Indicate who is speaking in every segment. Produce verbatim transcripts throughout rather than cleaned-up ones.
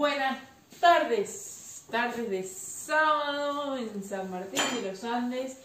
Speaker 1: Buenas tardes, tardes de sábado en San Martín de los Andes.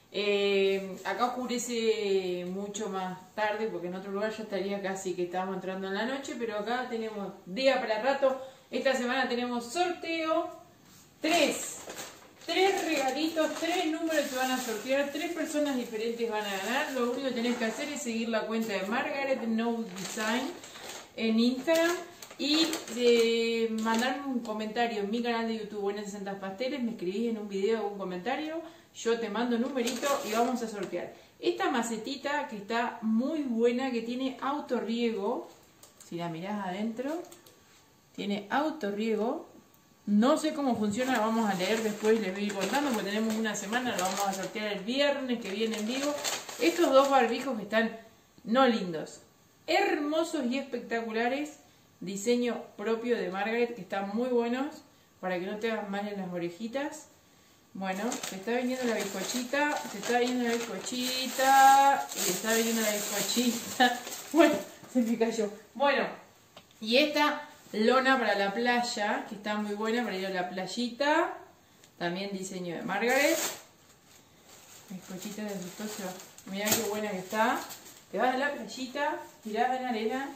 Speaker 1: Eh, acá oscurece mucho más tarde porque en otro lugar ya estaría casi que estábamos entrando en la noche, pero acá tenemos día para rato. Esta semana tenemos sorteo, tres, tres regalitos, tres números que van a sortear, tres personas diferentes van a ganar. Lo único que tenés que hacer es seguir la cuenta de Margaret No Design en Instagram y de mandarme un comentario en mi canal de YouTube Buenas sesenta Pasteles. Me escribís en un video o un comentario, yo te mando un numerito y vamos a sortear esta macetita que está muy buena, que tiene autorriego. Si la mirás adentro, tiene autorriego. No sé cómo funciona, lo vamos a leer después, les voy a ir contando porque tenemos una semana, lo vamos a sortear el viernes que viene en vivo. Estos dos barbijos que están no lindos, hermosos y espectaculares, diseño propio de Margaret, que están muy buenos para que no te hagan mal en las orejitas. Bueno, se está viniendo la bizcochita, se está viniendo la bizcochita, y se está viniendo la bizcochita. Bueno, se me cayó. Bueno, y esta lona para la playa, que está muy buena para ir a la playita, también diseño de Margaret. Bizcochita de fructosa, mirá qué buena que está. Te vas a la playita, tirás en arena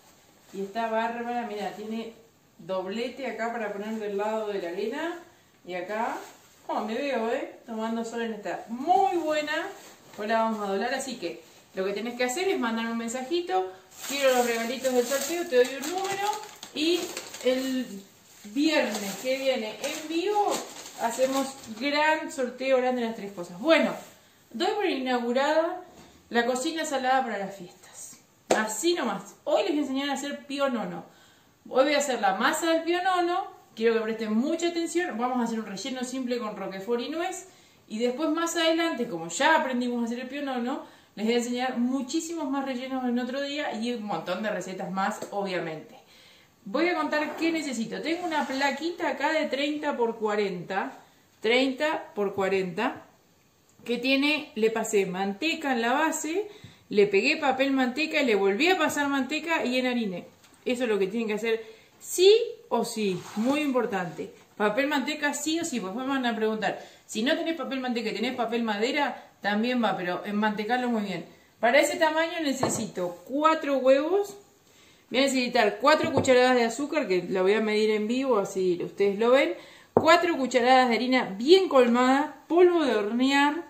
Speaker 1: y está bárbara. Mira, tiene doblete acá para poner del lado de la arena y acá, oh, me veo, eh, tomando sol en esta. Muy buena. Ahora la vamos a doblar, así que lo que tenés que hacer es mandarme un mensajito. Quiero los regalitos del sorteo, te doy un número y el viernes que viene en vivo hacemos gran sorteo grande de las tres cosas. Bueno, doy por inaugurada la cocina salada para las fiestas. Así nomás. Hoy les voy a enseñar a hacer pionono. Hoy voy a hacer la masa del pionono. Quiero que presten mucha atención. Vamos a hacer un relleno simple con roquefort y nuez. Y después más adelante, como ya aprendimos a hacer el pionono, les voy a enseñar muchísimos más rellenos en otro día y un montón de recetas más, obviamente. Voy a contar qué necesito. Tengo una plaquita acá de treinta por cuarenta. treinta por cuarenta. Que tiene, le pasé manteca en la base, le pegué papel manteca y le volví a pasar manteca y enhariné. Eso es lo que tienen que hacer sí o sí, muy importante. Papel manteca sí o sí, pues me van a preguntar, si no tenés papel manteca y tenés papel madera, también va, pero enmantecarlo muy bien. Para ese tamaño necesito cuatro huevos, voy a necesitar cuatro cucharadas de azúcar, que la voy a medir en vivo, así ustedes lo ven, cuatro cucharadas de harina bien colmada, polvo de hornear,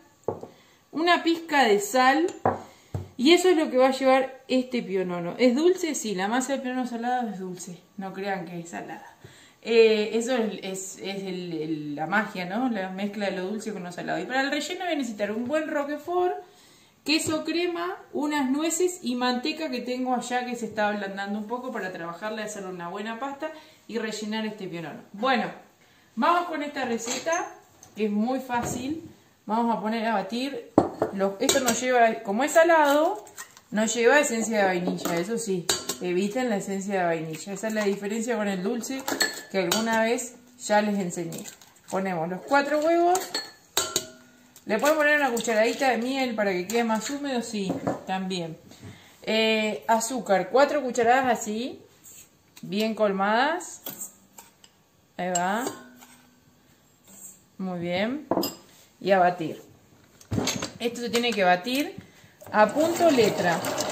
Speaker 1: una pizca de sal, y eso es lo que va a llevar este pionono. ¿Es dulce? Sí, la masa del pionono salado es dulce, no crean que es salada. Eh, eso es, es, es el, el, la magia, ¿no? La mezcla de lo dulce con lo salado. Y para el relleno voy a necesitar un buen roquefort, queso crema, unas nueces y manteca que tengo allá que se está ablandando un poco para trabajarla y hacerle una buena pasta y rellenar este pionono. Bueno, vamos con esta receta que es muy fácil. Vamos a poner a batir. Los, esto no lleva, como es salado, no lleva esencia de vainilla. Eso sí, eviten la esencia de vainilla. Esa es la diferencia con el dulce que alguna vez ya les enseñé. Ponemos los cuatro huevos. ¿Le pueden poner una cucharadita de miel para que quede más húmedo? Sí, también. Eh, azúcar, cuatro cucharadas así, bien colmadas. Ahí va. Muy bien. Y a batir. Esto se tiene que batir a punto letra.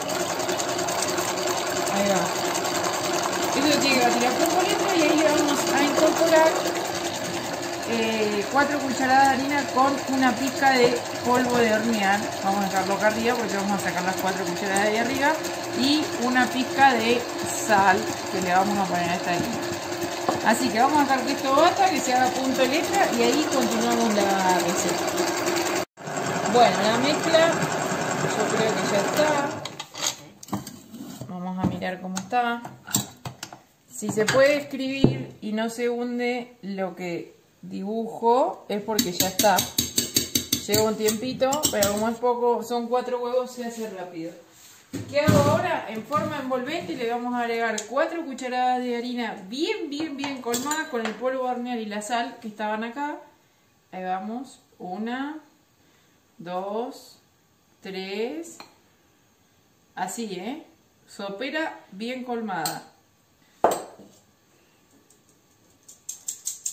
Speaker 1: Ahí va. Esto se tiene que batir a punto letra y ahí le vamos a incorporar eh, cuatro cucharadas de harina con una pizca de polvo de hornear. Vamos a dejarlo acá arriba porque vamos a sacar las cuatro cucharadas de ahí arriba. Y una pizca de sal que le vamos a poner a esta harina. Así que vamos a dejar que esto bata, que se haga punto letra y ahí continuamos la receta. Bueno, la mezcla yo creo que ya está. Vamos a mirar cómo está. Si se puede escribir y no se hunde lo que dibujo es porque ya está. Lleva un tiempito, pero como es poco, son cuatro huevos, se hace rápido. ¿Qué hago ahora? En forma envolvente le vamos a agregar cuatro cucharadas de harina bien, bien, bien colmadas con el polvo de hornear y la sal que estaban acá. Ahí vamos. Una, dos, tres. Así, ¿eh? Sopera bien colmada.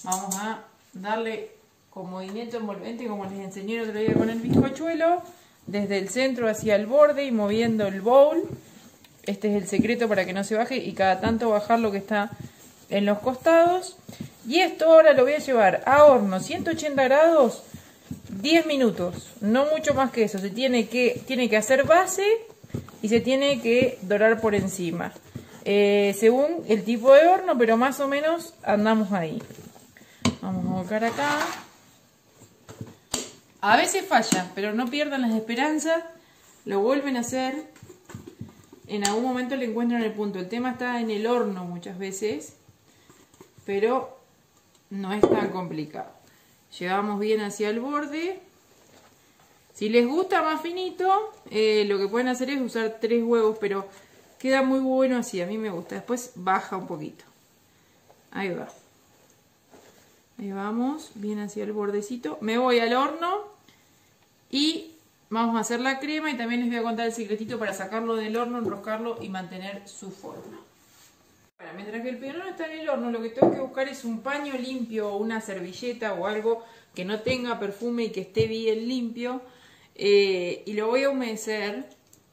Speaker 1: Vamos a darle con movimiento envolvente como les enseñé el otro día con el bizcochuelo, desde el centro hacia el borde y moviendo el bowl. Este es el secreto para que no se baje, y cada tanto bajar lo que está en los costados. Y esto ahora lo voy a llevar a horno ciento ochenta grados diez minutos, no mucho más que eso. Se tiene que, tiene que hacer base y se tiene que dorar por encima, eh, según el tipo de horno, pero más o menos andamos ahí. Vamos a volcar acá. A veces falla, pero no pierdan las esperanzas, lo vuelven a hacer, en algún momento le encuentran el punto. El tema está en el horno muchas veces, pero no es tan complicado. Llevamos bien hacia el borde. Si les gusta más finito, eh, lo que pueden hacer es usar tres huevos, pero queda muy bueno así, a mí me gusta. Después baja un poquito. Ahí va. Ahí vamos, bien hacia el bordecito. Me voy al horno y vamos a hacer la crema, y también les voy a contar el secretito para sacarlo del horno, enroscarlo y mantener su forma. Bueno, mientras que el pionono está en el horno, lo que tengo que buscar es un paño limpio o una servilleta o algo que no tenga perfume y que esté bien limpio. Eh, y lo voy a humedecer.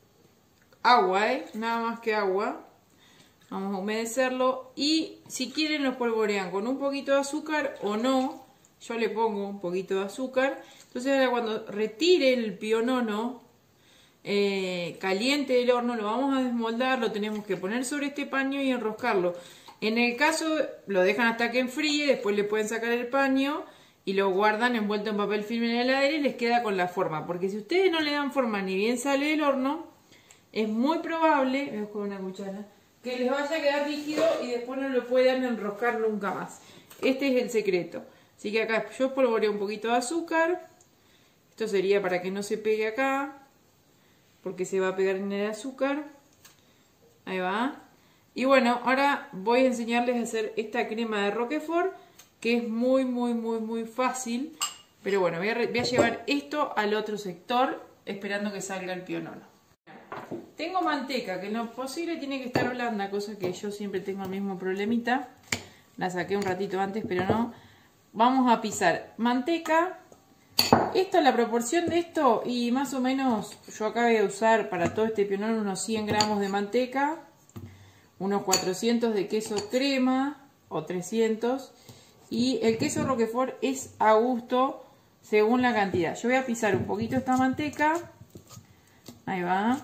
Speaker 1: Agua, ¿eh? Nada más que agua. Vamos a humedecerlo, y si quieren lo polvorean con un poquito de azúcar o no. Yo le pongo un poquito de azúcar. Entonces ahora cuando retire el pionono eh, caliente del horno, lo vamos a desmoldar, lo tenemos que poner sobre este paño y enroscarlo. En el caso lo dejan hasta que enfríe, después le pueden sacar el paño y lo guardan envuelto en papel film en la heladera y les queda con la forma. Porque si ustedes no le dan forma ni bien sale del horno, es muy probable, voy a buscar una cuchara, que les vaya a quedar líquido y después no lo puedan enroscar nunca más. Este es el secreto. Así que acá yo espolvoreo un poquito de azúcar. Esto sería para que no se pegue acá, porque se va a pegar en el azúcar. Ahí va. Y bueno, ahora voy a enseñarles a hacer esta crema de Roquefort, que es muy, muy, muy, muy fácil. Pero bueno, voy a, voy a llevar esto al otro sector, esperando que salga el pionono. Tengo manteca, que en lo posible tiene que estar blanda, cosa que yo siempre tengo el mismo problemita. La saqué un ratito antes, pero no. Vamos a pisar manteca. Esto es la proporción de esto, y más o menos yo acá voy a usar para todo este pionono unos cien gramos de manteca, unos cuatrocientos de queso crema o trescientos, y el queso Roquefort es a gusto según la cantidad. Yo voy a pisar un poquito esta manteca. Ahí va.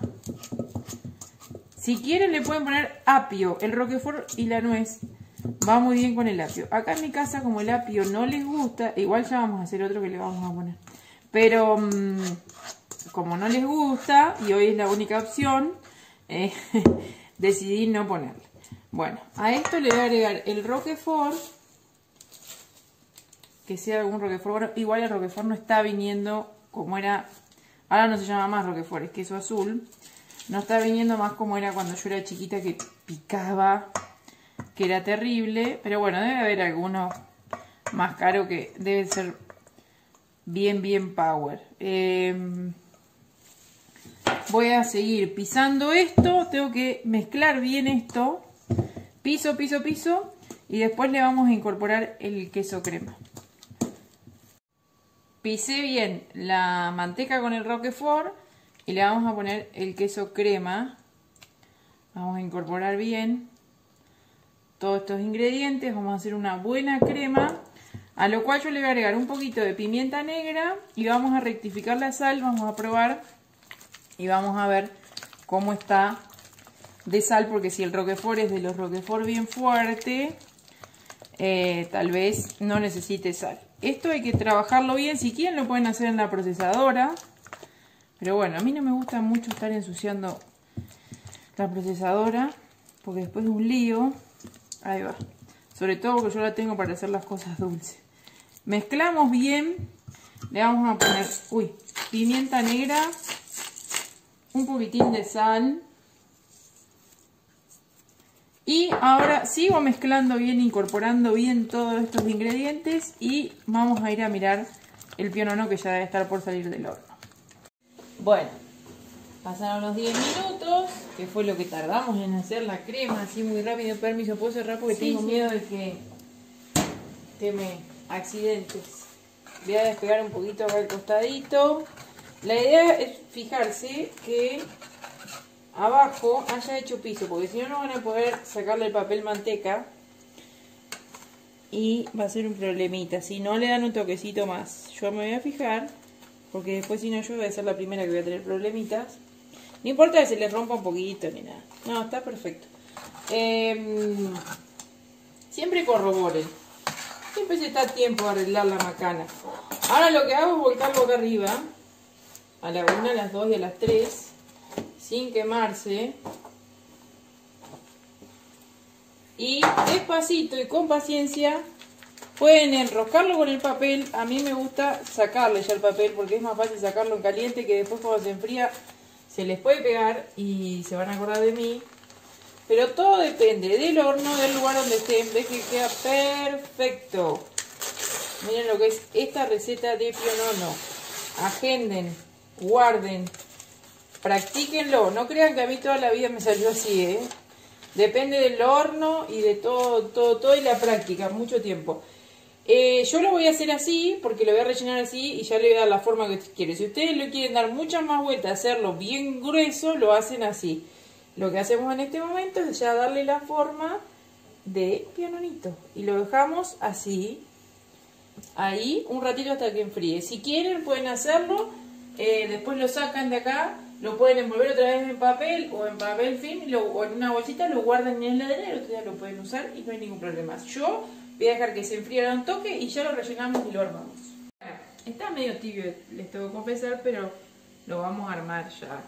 Speaker 1: Si quieren le pueden poner apio. El Roquefort y la nuez va muy bien con el apio. Acá en mi casa, como el apio no les gusta, igual ya vamos a hacer otro que le vamos a poner, pero mmm, como no les gusta y hoy es la única opción, eh, decidí no ponerle. Bueno, a esto le voy a agregar el Roquefort, que sea algún Roquefort. Bueno, igual el Roquefort no está viniendo como era. Ahora no se llama más Roquefort, es queso azul. No está viniendo más como era cuando yo era chiquita, que picaba, que era terrible. Pero bueno, debe haber alguno más caro que debe ser bien, bien power. Eh, voy a seguir pisando esto. Tengo que mezclar bien esto. Piso, piso, piso. Y después le vamos a incorporar el queso crema. Pisé bien la manteca con el Roquefort y le vamos a poner el queso crema. Vamos a incorporar bien todos estos ingredientes. Vamos a hacer una buena crema, a lo cual yo le voy a agregar un poquito de pimienta negra y vamos a rectificar la sal. Vamos a probar y vamos a ver cómo está de sal, porque si el Roquefort es de los Roquefort bien fuerte, eh, tal vez no necesite sal. Esto hay que trabajarlo bien. Si quieren lo pueden hacer en la procesadora, pero bueno, a mí no me gusta mucho estar ensuciando la procesadora, porque después es un lío. Ahí va. Sobre todo porque yo la tengo para hacer las cosas dulces. Mezclamos bien. Le vamos a poner, uy, pimienta negra, un poquitín de sal. Y ahora sigo mezclando bien, incorporando bien todos estos ingredientes, y vamos a ir a mirar el pionono, que ya debe estar por salir del horno. Bueno, pasaron los diez minutos, que fue lo que tardamos en hacer la crema, así muy rápido. Permiso, ¿puedo cerrar? Porque sí, tengo sí. miedo de que teme accidentes. Voy a despegar un poquito acá al costadito. La idea es fijarse que abajo haya hecho piso, porque si no, no van a poder sacarle el papel manteca y va a ser un problemita. Si no, le dan un toquecito más. Yo me voy a fijar, porque después si no yo voy a ser la primera que voy a tener problemitas. No importa que se les rompa un poquito ni nada. No, está perfecto. Eh, siempre corroboren. Siempre se está a tiempo de arreglar la macana. Ahora lo que hago es volcarlo acá arriba. A la una, a las dos y a las tres. Sin quemarse. Y despacito y con paciencia pueden enroscarlo con el papel. A mí me gusta sacarle ya el papel porque es más fácil sacarlo en caliente, que después cuando se enfría se les puede pegar y se van a acordar de mí. Pero todo depende del horno, del lugar donde estén. Ves que queda perfecto. Miren lo que es esta receta de pionono. Agenden, guarden, practíquenlo. No crean que a mí toda la vida me salió así, ¿eh? Depende del horno y de todo, todo, todo y la práctica, mucho tiempo. Eh, yo lo voy a hacer así, porque lo voy a rellenar así y ya le voy a dar la forma que quiere. Si ustedes le quieren dar muchas más vueltas, hacerlo bien grueso, lo hacen así. Lo que hacemos en este momento es ya darle la forma de piononito. Y lo dejamos así, ahí, un ratito hasta que enfríe. Si quieren pueden hacerlo, eh, después lo sacan de acá. Lo pueden envolver otra vez en papel o en papel film lo, o en una bolsita, lo guardan en la heladera y otro día lo pueden usar y no hay ningún problema. Yo voy a dejar que se enfríe un toque y ya lo rellenamos y lo armamos. Está medio tibio, les tengo que confesar, pero lo vamos a armar ya.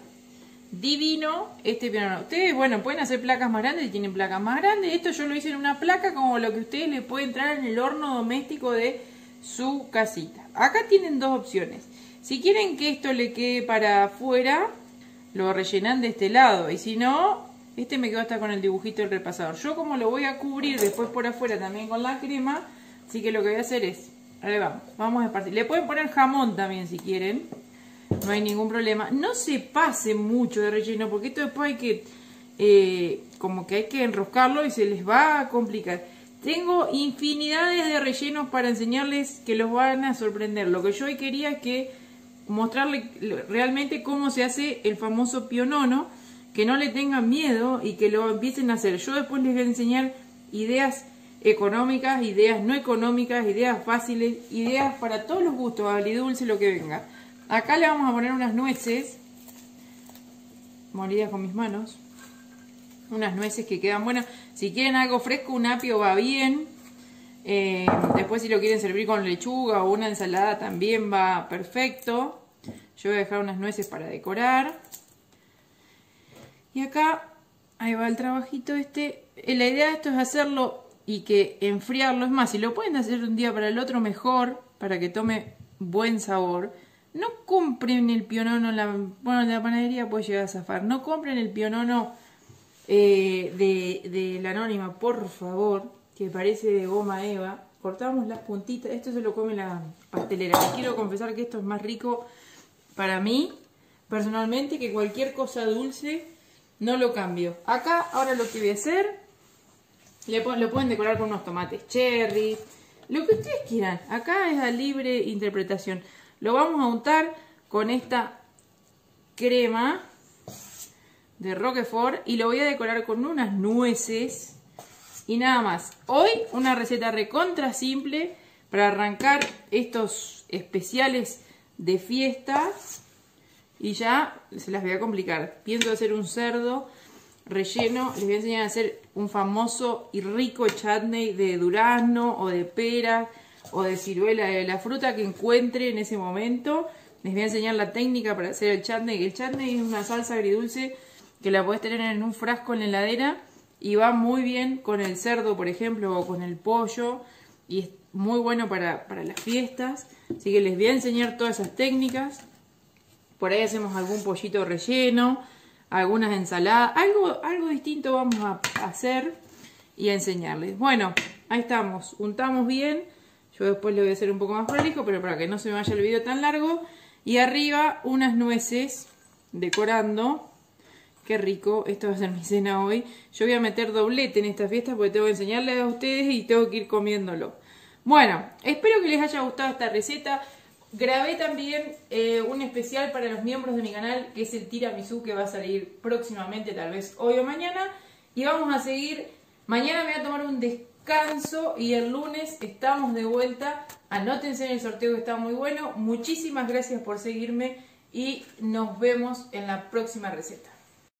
Speaker 1: Divino este pionono. Ustedes, bueno, pueden hacer placas más grandes si tienen placas más grandes. Esto yo lo hice en una placa como lo que ustedes le puede entrar en el horno doméstico de su casita. Acá tienen dos opciones. Si quieren que esto le quede para afuera, lo rellenan de este lado. Y si no, este me quedó hasta con el dibujito del repasador. Yo como lo voy a cubrir después por afuera también con la crema, así que lo que voy a hacer es, ahí vamos, vamos a esparcir. Le pueden poner jamón también si quieren, no hay ningún problema. No se pase mucho de relleno, porque esto después hay que, eh, como que hay que enroscarlo y se les va a complicar. Tengo infinidades de rellenos para enseñarles que los van a sorprender. Lo que yo hoy quería es que mostrarle realmente cómo se hace el famoso pionono, que no le tengan miedo y que lo empiecen a hacer. Yo después les voy a enseñar ideas económicas, ideas no económicas, ideas fáciles, ideas para todos los gustos, agridulce, lo que venga. Acá le vamos a poner unas nueces molidas con mis manos, unas nueces que quedan buenas. Si quieren algo fresco, un apio va bien. Eh, después si lo quieren servir con lechuga o una ensalada también va perfecto. Yo voy a dejar unas nueces para decorar. Y acá, ahí va el trabajito este. Eh, la idea de esto es hacerlo y que enfriarlo. Es más, si lo pueden hacer de un día para el otro, mejor, para que tome buen sabor. No compren el pionono, en la, bueno, en la panadería puede llegar a zafar. No compren el pionono eh, de, de la Anónima, por favor, que parece de goma eva. Cortamos las puntitas. Esto se lo come la pastelera. Les quiero confesar que esto es más rico para mí, personalmente, que cualquier cosa dulce. No lo cambio. Acá, ahora lo que voy a hacer, le lo pueden decorar con unos tomates cherry, lo que ustedes quieran. Acá es a libre interpretación. Lo vamos a untar con esta crema de Roquefort y lo voy a decorar con unas nueces. Y nada más. Hoy una receta recontra simple para arrancar estos especiales de fiesta. Y ya se las voy a complicar. Pienso hacer un cerdo relleno. Les voy a enseñar a hacer un famoso y rico chutney de durazno o de pera o de ciruela, de la fruta que encuentre en ese momento. Les voy a enseñar la técnica para hacer el chutney. El chutney es una salsa agridulce que la podés tener en un frasco en la heladera. Y va muy bien con el cerdo, por ejemplo, o con el pollo. Y es muy bueno para, para las fiestas. Así que les voy a enseñar todas esas técnicas. Por ahí hacemos algún pollito relleno, algunas ensaladas. Algo, algo distinto vamos a hacer y a enseñarles. Bueno, ahí estamos. Untamos bien. Yo después le voy a hacer un poco más prolijo, pero para que no se me vaya el video tan largo. Y arriba unas nueces decorando. Qué rico, esto va a ser mi cena hoy. Yo voy a meter doblete en esta fiesta porque tengo que enseñarles a ustedes y tengo que ir comiéndolo. Bueno, espero que les haya gustado esta receta. Grabé también eh, un especial para los miembros de mi canal, que es el tiramisú, que va a salir próximamente, tal vez hoy o mañana. Y vamos a seguir. Mañana me voy a tomar un descanso y el lunes estamos de vuelta. Anótense en el sorteo que está muy bueno. Muchísimas gracias por seguirme y nos vemos en la próxima receta.